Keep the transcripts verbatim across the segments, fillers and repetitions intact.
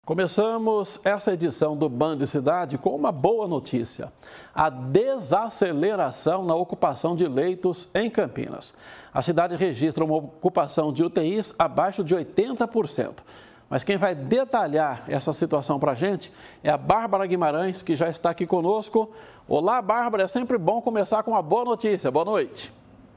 Começamos essa edição do Band Cidade com uma boa notícia: a desaceleração na ocupação de leitos em Campinas. A cidade registra uma ocupação de U T Is abaixo de oitenta por cento. Mas quem vai detalhar essa situação para a gente é a Bárbara Guimarães, que já está aqui conosco. Olá, Bárbara, é sempre bom começar com uma boa notícia. Boa noite.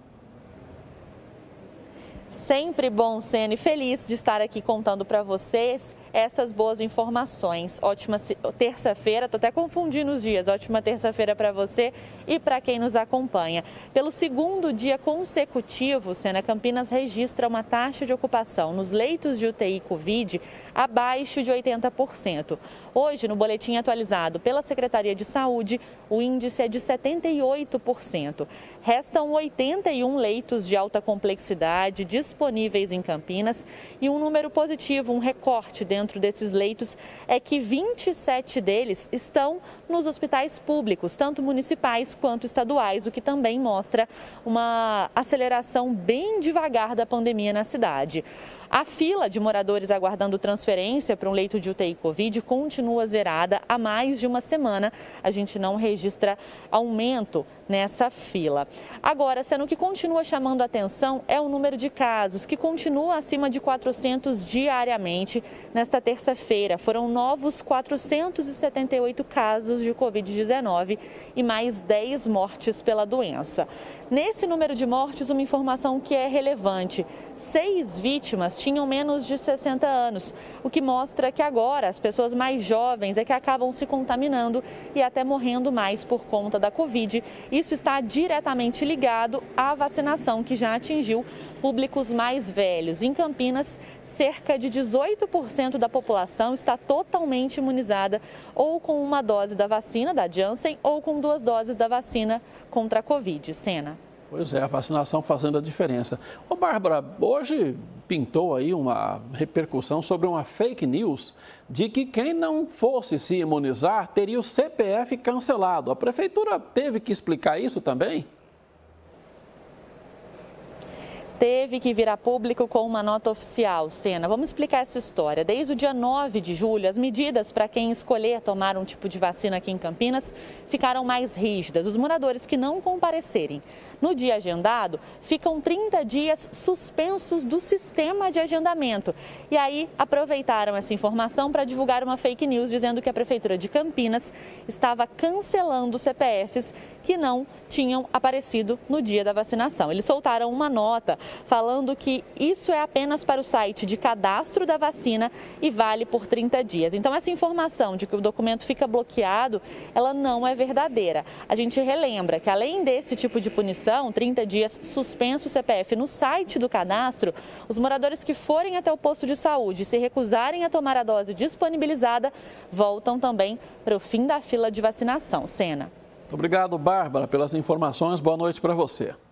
Sempre bom, Sena, e feliz de estar aqui contando para vocês essas boas informações. Ótima terça-feira, estou até confundindo os dias. Ótima terça-feira para você e para quem nos acompanha. Pelo segundo dia consecutivo, Sena, Campinas registra uma taxa de ocupação nos leitos de U T I Covid abaixo de oitenta por cento. Hoje, no boletim atualizado pela Secretaria de Saúde, o índice é de setenta e oito por cento. Restam oitenta e um leitos de alta complexidade disponíveis em Campinas e um número positivo, um recorte dentro desses leitos é que vinte e sete deles estão nos hospitais públicos, tanto municipais quanto estaduais, o que também mostra uma aceleração bem devagar da pandemia na cidade. A fila de moradores aguardando transferência para um leito de U T I Covid continua zerada há mais de uma semana. A gente não registra aumento nessa fila. Agora, sendo que continua chamando a atenção é o número de casos, que continua acima de quatrocentos diariamente. Nesta terça-feira, foram novos quatrocentos e setenta e oito casos de Covid dezenove e mais dez mortes pela doença. Nesse número de mortes, uma informação que é relevante: seis vítimas tinham menos de sessenta anos, o que mostra que agora as pessoas mais jovens é que acabam se contaminando e até morrendo mais por conta da Covid. Isso está diretamente ligado à vacinação, que já atingiu públicos mais velhos. Em Campinas, cerca de dezoito por cento da população está totalmente imunizada ou com uma dose da vacina da Janssen ou com duas doses da vacina contra a Covid. Sena. Pois é, a vacinação fazendo a diferença. Ô, Bárbara, hoje pintou aí uma repercussão sobre uma fake news de que quem não fosse se imunizar teria o C P F cancelado. A prefeitura teve que explicar isso também? Teve que vir a público com uma nota oficial, Sena. Vamos explicar essa história. Desde o dia nove de julho, as medidas para quem escolher tomar um tipo de vacina aqui em Campinas ficaram mais rígidas. Os moradores que não comparecerem no dia agendado ficam trinta dias suspensos do sistema de agendamento. E aí aproveitaram essa informação para divulgar uma fake news dizendo que a Prefeitura de Campinas estava cancelando C P Fs que não tinham aparecido no dia da vacinação. Eles soltaram uma nota falando que isso é apenas para o site de cadastro da vacina e vale por trinta dias. Então, essa informação de que o documento fica bloqueado, ela não é verdadeira. A gente relembra que, além desse tipo de punição, trinta dias suspenso o C P F no site do cadastro, os moradores que forem até o posto de saúde e se recusarem a tomar a dose disponibilizada, voltam também para o fim da fila de vacinação. Sena. Muito obrigado, Bárbara, pelas informações. Boa noite para você.